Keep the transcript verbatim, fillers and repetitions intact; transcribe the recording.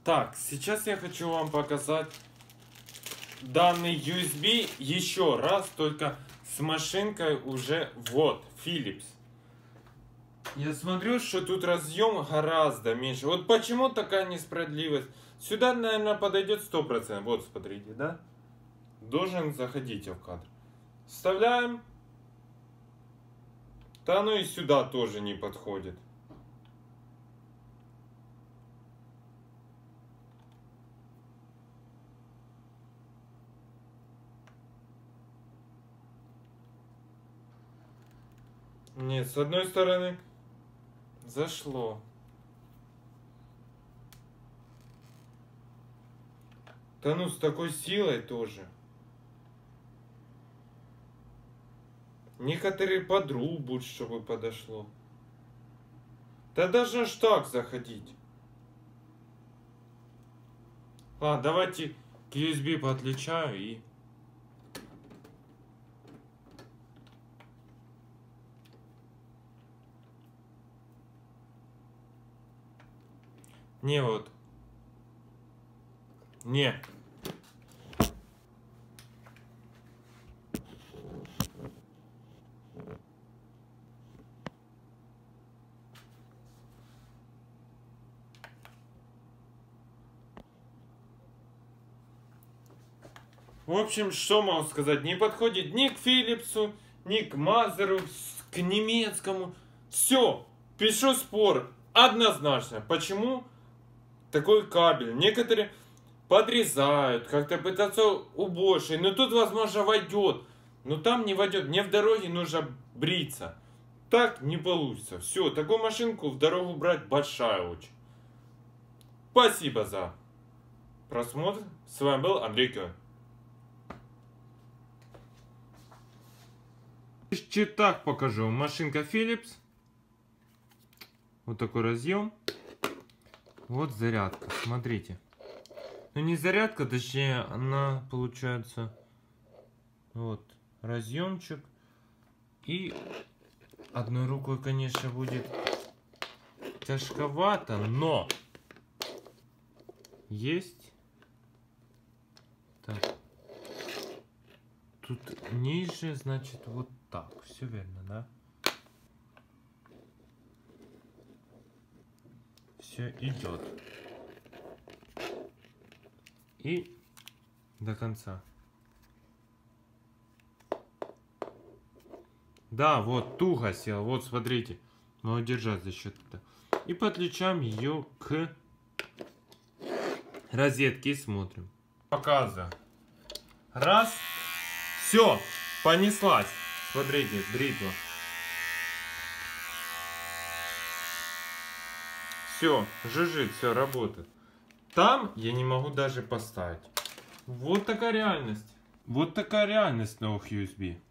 Так, сейчас я хочу вам показать данный ю эс би еще раз, только с машинкой уже вот, Philips. Я смотрю, что тут разъем гораздо меньше. Вот почему такая несправедливость? Сюда, наверное, подойдет сто процентов. Вот, смотрите, да? Должен заходить в кадр. Вставляем. Да, ну и сюда тоже не подходит. Нет, с одной стороны зашло. Да ну с такой силой тоже. Некоторые подрубут, чтобы подошло. Да даже аж так заходить. Ладно, давайте к ю эс би поотличаю и... Не вот. Не. В общем, что могу сказать, не подходит ни к Филипсу, ни к Мазеру, к немецкому. Все, пишу спор однозначно. Почему такой кабель? Некоторые подрезают, как-то пытаются убольшить. Но тут, возможно, войдет. Но там не войдет. Мне в дороге нужно бриться. Так не получится. Все, такую машинку в дорогу брать большая очень. Спасибо за просмотр. С вами был Андрей Кён. Так покажу. Машинка Philips. Вот такой разъем. Вот зарядка. Смотрите. Ну не зарядка, точнее она получается. Вот разъемчик. И одной рукой, конечно, будет тяжковато, но есть. Так. Тут ниже, значит, вот так. Все верно, да? Все идет. И до конца. Да, вот туго сел. Вот, смотрите. Могу держать за счет этого. И подключаем ее к розетке и смотрим. Показываю. Раз. Все, понеслась. Смотрите, бритва. Все, жужжит, все работает. Там я не могу даже поставить. Вот такая реальность. Вот такая реальность новых ю эс би.